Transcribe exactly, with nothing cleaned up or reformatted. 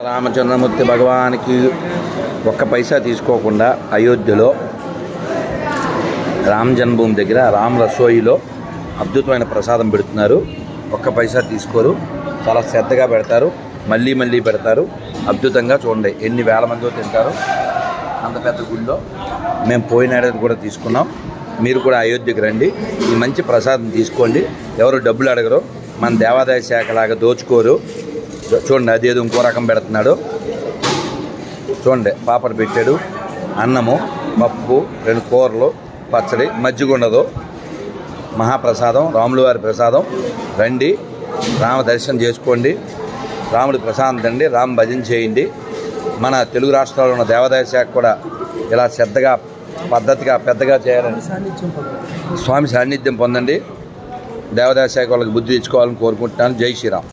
రామచంద్రమూర్తి భగవానికి ఒక్క పైసా తీసుకోకుండా అయోధ్యలో రామ్ జన్మభూమి దగ్గర రామ్ రసోయిలో అద్భుతమైన ప్రసాదం పెడుతున్నారు. ఒక్క పైసా తీసుకోరు, చాలా శ్రద్ధగా పెడతారు, మళ్ళీ మళ్ళీ పెడతారు. అద్భుతంగా చూడండి ఎన్ని వేల మందో తింటారు. అంత పెద్ద గుడిలో మేము పోయిన ఏడాది కూడా తీసుకున్నాం. మీరు కూడా అయోధ్యకి రండి, ఈ మంచి ప్రసాదం తీసుకోండి. ఎవరు డబ్బులు అడగరు, మన దేవాదాయ శాఖలాగా దోచుకోరు. చూడండి అదేదో ఇంకో రకం పెడుతున్నాడు. చూడండి పాపడు పెట్టాడు, అన్నము, పప్పు, రెండు కూరలు, పచ్చడి, మజ్జిగ ఉండదు. మహాప్రసాదం, రాముల వారి ప్రసాదం. రండి, రామ దర్శనం చేసుకోండి, రాముడి ప్రసాదం తినండి, రామ భజన చేయండి. మన తెలుగు రాష్ట్రాల్లో ఉన్న దేవాదాయ శాఖ కూడా ఇలా శ్రద్ధగా పద్ధతిగా పెద్దగా చేయాలని స్వామి సాన్నిధ్యం పొందండి. దేవాదాయ శాఖ వాళ్ళకి బుద్ధి తెచ్చుకోవాలని కోరుకుంటున్నాను. జై శ్రీరామ్.